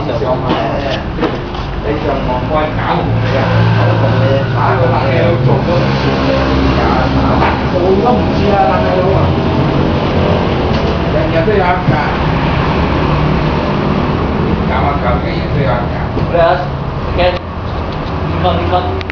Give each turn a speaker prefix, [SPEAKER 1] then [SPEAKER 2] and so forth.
[SPEAKER 1] 上網嘅。
[SPEAKER 2] 你上網開假紅嚟㗎，
[SPEAKER 1] 同你
[SPEAKER 2] 打個冷氣都做都唔算假，做都唔知啦，冷氣佬啊，日日都有一架，搞下搞幾日都有一架。
[SPEAKER 1] 你睇，你看。